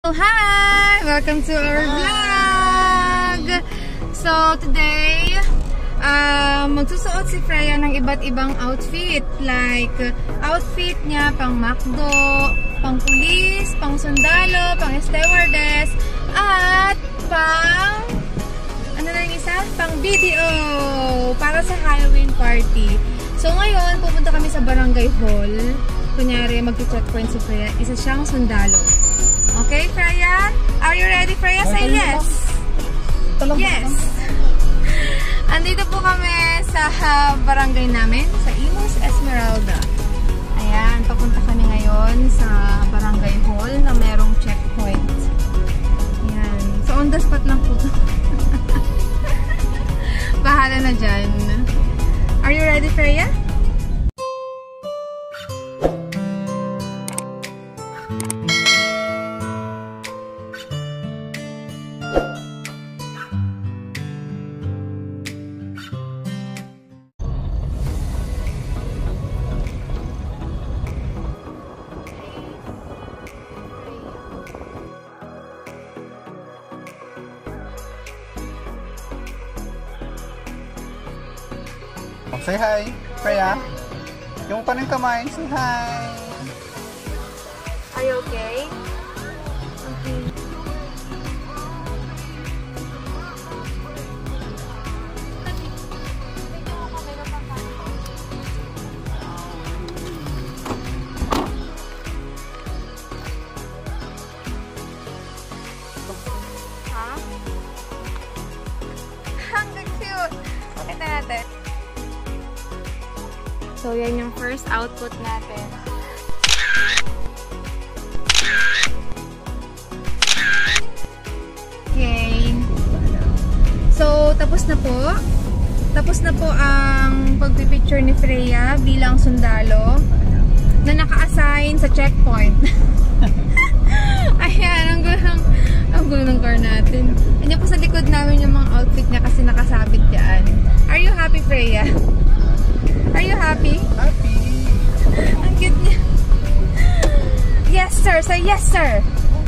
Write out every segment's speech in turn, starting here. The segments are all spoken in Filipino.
Hi! Welcome to our vlog! So, today, magsusuot si Freya ng iba't ibang outfit. Like, outfit niya pang MacDo, pang pulis, pang sundalo, pang stewardess, at pang, ano na yung isa? Pang video! Para sa Halloween party. So, ngayon, pupunta kami sa barangay hall. Kunyari, mag-checkpoint si Freya. Isa siyang sundalo. Okay, Freya? Are you ready, Freya? Say yes! Yes! Andito po kami sa barangay namin, sa Imus Esmeralda. Ayan, papunta kami ngayon sa barangay hall na merong checkpoint. Ayan. So, on the spot lang po. Bahala na dyan. Are you ready, Freya? Say hi, Freya. Yung pa ng kamay, say hi. Are you okay? Okay. Ha? Ang cute! Pakita natin. So, yan yung first output natin. Okay. So, tapos na po. Tapos na po ang pagpipicture ni Freya bilang sundalo na naka-assign sa checkpoint. Ayan, ang gulo ng car natin. Andiyan po sa likod namin yung mga outfit niya kasi nakasabit dyan. Are you happy, Freya? Are you happy? Happy! Ang cute niya. Yes, sir! Say yes, sir!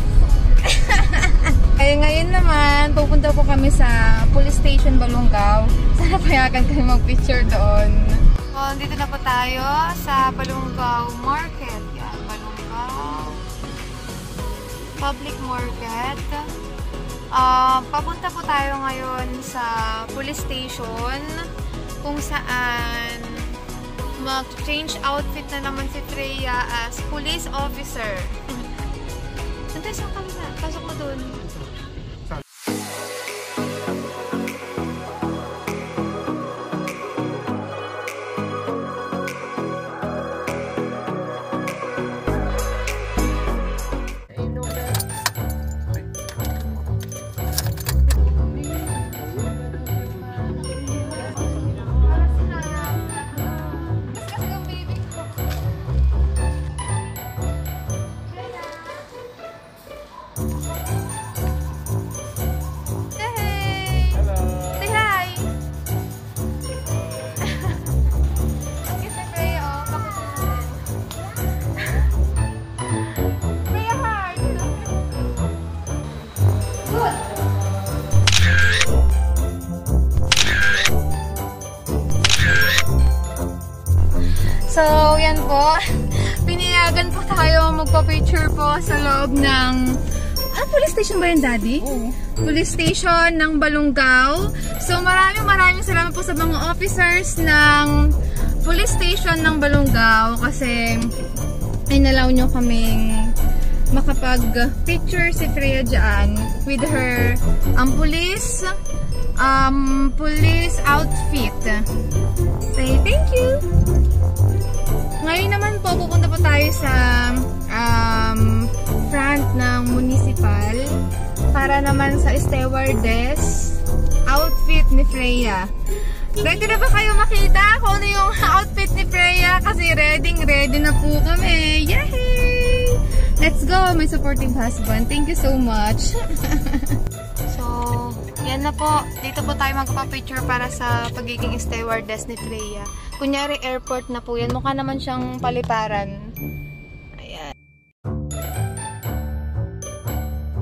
Ay, ngayon naman, pupunta po kami sa police station Balungaw. Sana payagan kami mag-picture doon. So, dito na po tayo sa Balungaw Market. Yan, Balungaw Public Market. Papunta po tayo ngayon sa police station kung saan mag-change outfit na naman si Freya as police officer. Santay, saan kami na? Pasok mo dun. So, yan po. Pinayagan po tayo magpa-picture po sa loob ng... police station ba yun, Daddy? Oo. Police station ng Balungaw. So, maraming salamat po sa mga officers ng police station ng Balungaw kasi inalaw nyo kaming makapag-picture si Freya dyan with her police outfit. Say thank you! Ngayon naman po, pupunta po tayo sa front ng municipal para naman sa stewardess outfit ni Freya. Ready na ba kayo makita kung ano yung outfit ni Freya? Kasi ready na po kami. Yay! Let's go, my supporting husband. Thank you so much. So, yan na po. Dito po tayo magpa-picture para sa pagiging stewardess ni Freya. Kunyari, airport na po yan. Mukha naman siyang paliparan. Ayan.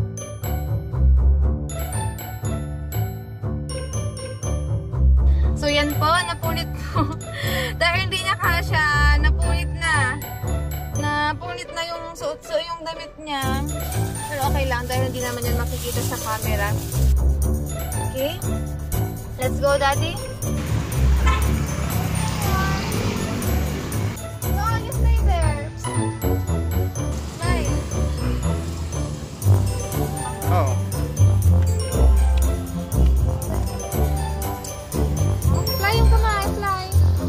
yan po, napunit po. Dahil hindi niya kasya, napunit na. Napunit na yung suot yung damit niya. Pero okay lang dahil hindi naman yan makikita sa camera. Okay? Let's go, Daddy. No, you stay there. Bye. Oh. Fly yung kamay, fly.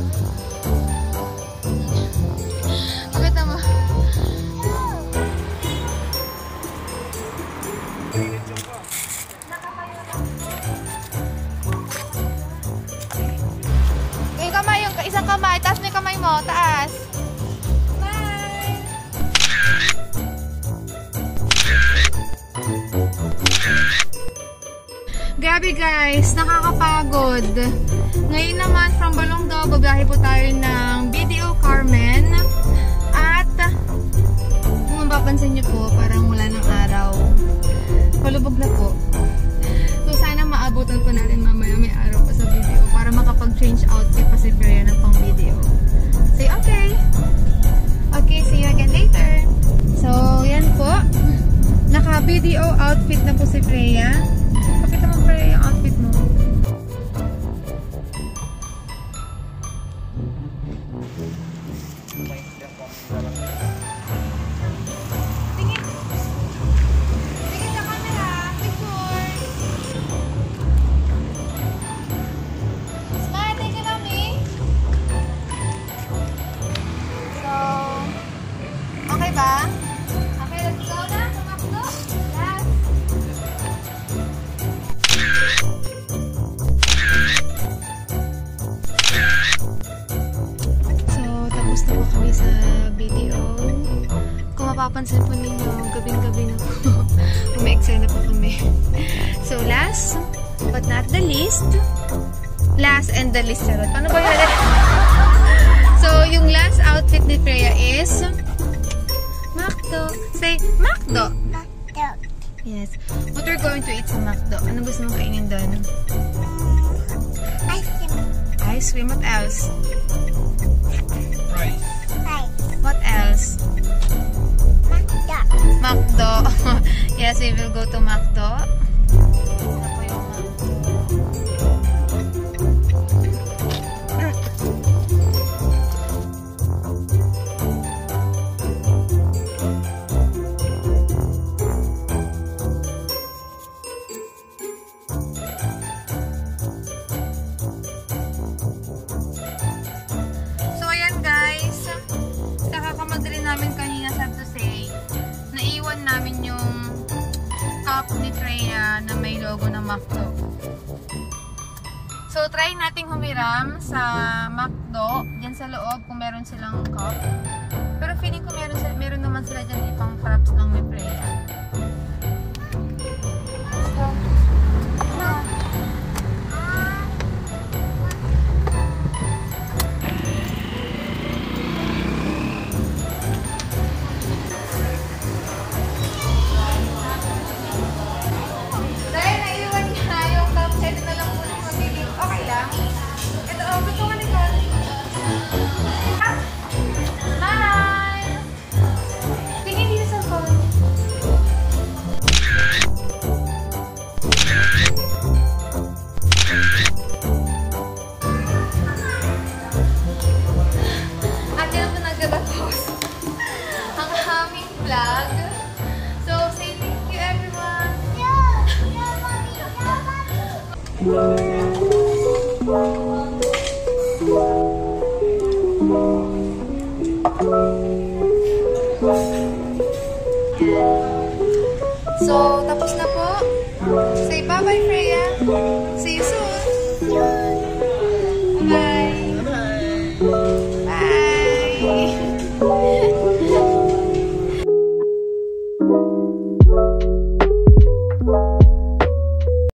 Pakita mo. Yung kamay, yung isang kamay. Taas mo yung kamay mo. Taas. Bye! Grabe guys, nakakapagod. Ngayon naman from Balongao, babiyahe po tayo ng BDO Carmen. At kung mapapansin nyo po, parang wala ng araw. Palubog na po. So sana maabutan po natin mamaya may araw pa sa BDO para makapag-change outfit pa si Freya ng pang BDO. Say okay. Okay, see you again later. So yan po. Naka-BDO outfit na po si Freya. Pakita mo Freya yung outfit mo. Tingin. Tingin sa camera. Picture. Smile, thank you, Mami. So, okay ba? Okay, let's go na. Tumakbo. Last. So, tapos na po kami sa video. Kung mapapansin po ninyo, gabing-gabi na po. Ume-eksena po kami. So, last, but not the least. Last and the least. Charot. Paano ba yun? So, yung last outfit ni Freya is Macdo. Say, Macdo. Macdo. Yes. What we're going to eat sa Macdo? Ano gusto mong kainin doon? Ice cream. Ice cream. What else? Rice. Rice. What else? Macdo. Macdo. Yes, we will go to Macdo. Ano po yung So, ayan guys. Nakakamadali namin kanina, sad to say. Naiwan namin yung cup ni Freya na may logo ng Macdo. So, try nating humiram sa Macdo, dyan sa loob kung meron silang cup. Pero feeling ko meron naman sila dyan ipang fraps lang ni Freya. Dahil naiwan niya yung cup, pwede na lang po mamili. Okay lang. Ito, gusto ko nito. Hi! Tingin dito sa phone. At yan po nagtatapos ang aming vlog. So, say thank you everyone. So, tapos na po. Say bye-bye, Freya. See you soon.